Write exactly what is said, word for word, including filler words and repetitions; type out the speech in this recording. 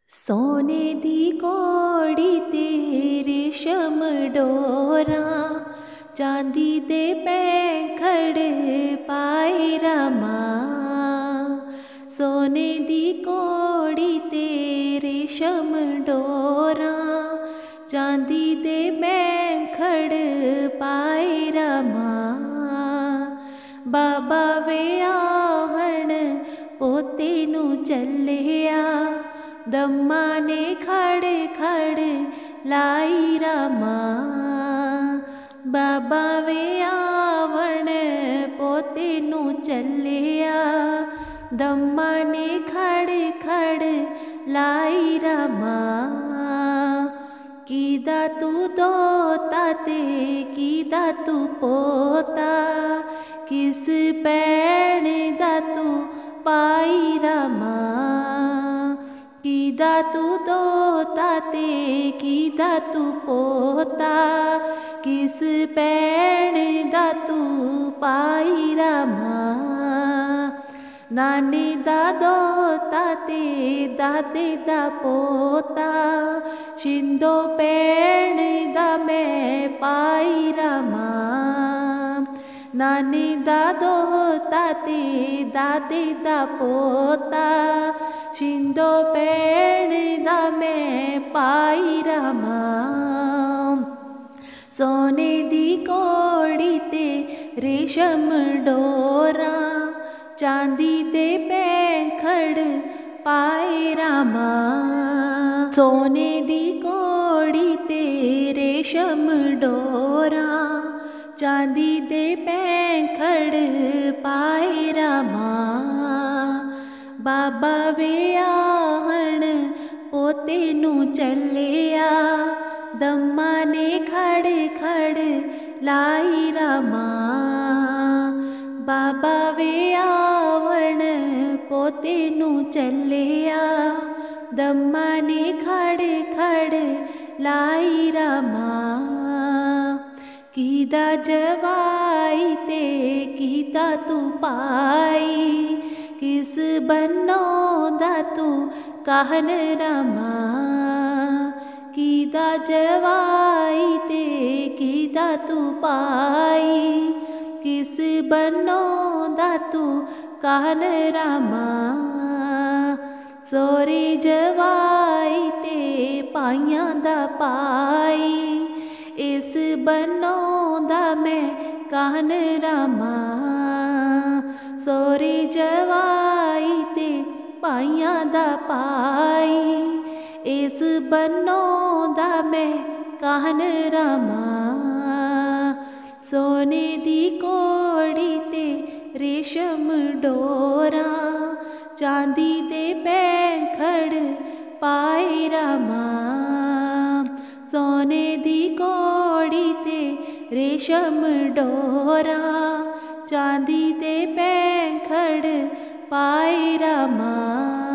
सोने दी कौड़ी ते रेशम डोरा, चांदी दे पैंखड़ पाए रामा। सोने दी कौड़ी ते रेशम डोरा, चांदी दे पैंखड़ पाए रामा। बाबा वे आहण पोते नू चलिया, दम्मा ने खड़ खड़ लाई रामा। बाबा वे आवण पोते नू चलिया, दम्मा ने खड़ खड़ लाई रामा। कीदा तू दोता ते कीदा तू पोता, किस पैण दा तू पाई रामा। कीदा तू दोता ते कीदा तू पोता, किस पैण दा तू पाई रामा। नानी दा दोता ते दादे दा पोता, शिंदो पैण दा मैं पाई रामा। नानी दा दोता ते दादे दा पोता, शिंदो पैण दा मैं पाई रामा। सोने दी कौड़ी ते रेशम डोरा, चांदी दे पैंखड़ पाए रामा। सोने दी कौड़ी ते रेशम डोरा, चांदी दे पैंखड़ पाए रामा। बाबा वे आहण पोते नू चलिया, दम्मा ने खड़ खड़ लाई रामा। बाबा वे आवण पोते नू चलिया, दम्मा ने खड़ खड़ लाई रामा। कीदा जवाई ते कीदा तू पाई, किस बन्नो दा तू कहन रामा। कीदा जवाई ते कीदा तू पाई, किस बन्नो दा तू कहन रामा। सोरे जवाई ते पाइयां दा पाई, इस बन्नो दा मैं कहन रामा। सोरे जवाई ते पाइयां दा पाई, इस बन्नो दा मैं कहन रामा। सोने दी कौड़ी ते रेशम डोरा, चांदी दे पैंखड़ पाए रामा। सोने दी कौड़ी ते रेशम डोरा, चांदी दे पैंखड़ पाए रामा।